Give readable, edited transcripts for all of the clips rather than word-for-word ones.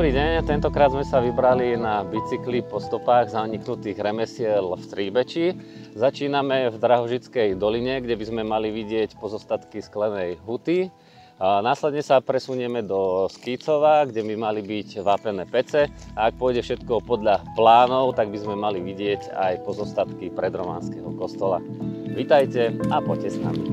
Dobrý deň, tentokrát sme sa vybrali na bicykli po stopách zaniknutých remesiel v Stríbeči. Začíname v Drahožickej doline, kde by sme mali vidieť pozostatky sklenej huty. Následne sa presunieme do Skýcova, kde by mali byť vápené pece. A ak pôjde všetko podľa plánov, tak by sme mali vidieť aj pozostatky predrománskeho kostola. Vítajte a poďte s nami.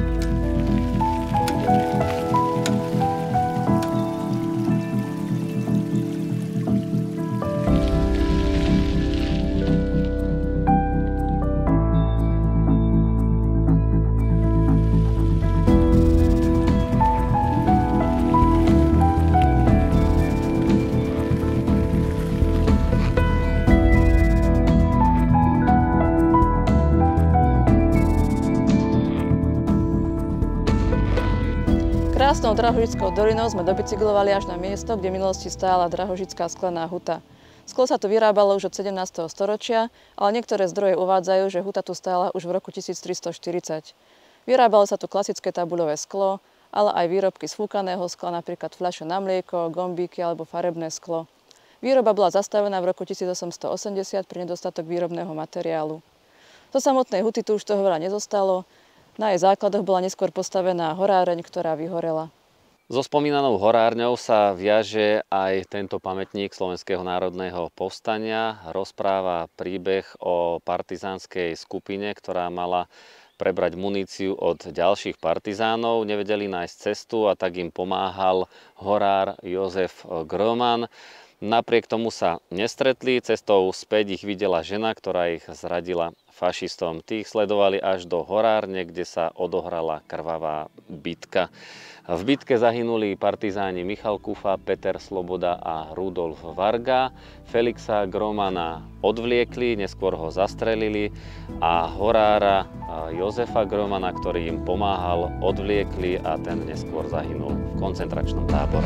Krásnou Drahožickou dolinou sme dobicyklovali až na miesto, kde v minulosti stála Drahožická sklená huta. Sklo sa tu vyrábalo už od 17. storočia, ale niektoré zdroje uvádzajú, že huta tu stála už v roku 1340. Vyrábalo sa tu klasické tabuľové sklo, ale aj výrobky z fúkaného skla, napríklad fľaše na mlieko, gombíky alebo farebné sklo. Výroba bola zastavená v roku 1880 pri nedostatok výrobného materiálu. Do samotnej huty tu už toho veľa nezostalo. Na jej základoch bola neskôr postavená horáreň, ktorá vyhorela. So spomínanou horárňou sa viaže aj tento pamätník Slovenského národného povstania. Rozpráva príbeh o partizánskej skupine, ktorá mala prebrať muníciu od ďalších partizánov. Nevedeli nájsť cestu a tak im pomáhal horár Jozef Groman. Napriek tomu sa nestretli. Cestou späť ich videla žena, ktorá ich zradila fašistom. Tých sledovali až do horárne, kde sa odohrala krvavá bitka. V bitke zahynuli partizáni Michal Kufa, Peter Sloboda a Rudolf Varga. Felixa Gromana odvliekli, neskôr ho zastrelili a horára Jozefa Gromana, ktorý im pomáhal, odvliekli a ten neskôr zahynul v koncentračnom tábore.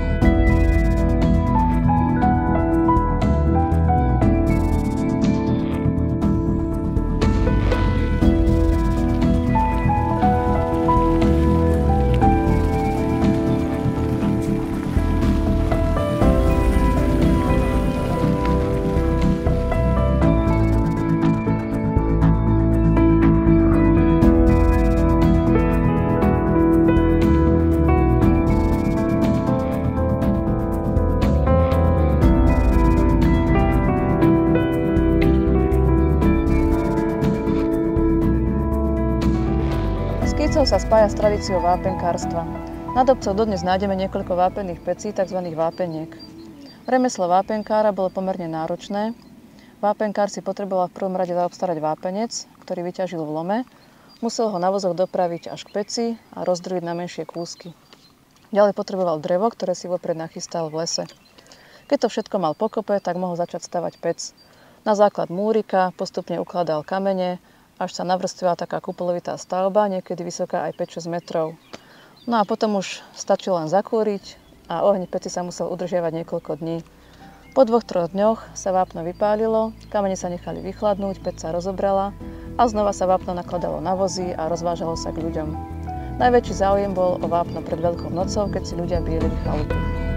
Skýcov sa spája s tradíciou vápenkárstva. Nad obcov dodnes nájdeme niekoľko vápenných pecí, tzv. Vápeniek. Remeslo vápenkára bolo pomerne náročné. Vápenkár si potreboval v prvom rade zaobstarať vápenec, ktorý vyťažil v lome. Musel ho na vozoch dopraviť až k peci a rozdrojiť na menšie kúsky. Ďalej potreboval drevo, ktoré si vopred nachystal v lese. Keď to všetko mal pokope, tak mohol začať stavať pec. Na základ múrika postupne ukladal kamene, až sa navrstvila taká kupolovitá stavba, niekedy vysoká aj 5-6 metrov. No a potom už stačilo len zakúriť a oheň v peci sa musel udržiavať niekoľko dní. Po 2-3 dňoch sa vápno vypálilo, kamene sa nechali vychladnúť, pec sa rozobrala a znova sa vápno nakladalo na vozy a rozvážalo sa k ľuďom. Najväčší záujem bol o vápno pred Veľkou nocou, keď si ľudia bielili chalupy.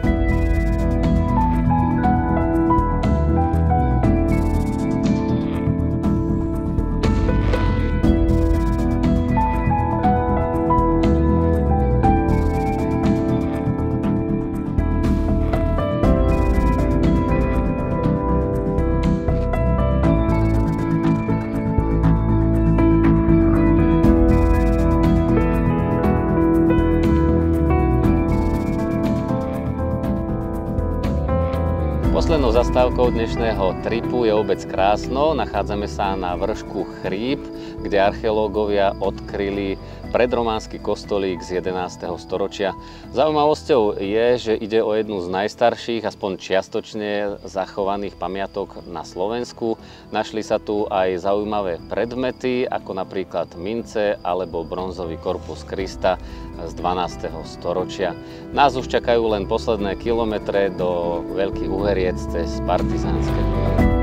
Poslednou zastávkou dnešného tripu je obec Krásno. Nachádzame sa na vršku Chríp, kde archeológovia odkryli predrománsky kostolík z 11. storočia. Zaujímavosťou je, že ide o jednu z najstarších, aspoň čiastočne zachovaných pamiatok na Slovensku. Našli sa tu aj zaujímavé predmety, ako napríklad mince alebo bronzový korpus Krista z 12. storočia. Nás už čakajú len posledné kilometre do Veľkých Uheriec cez partizánske.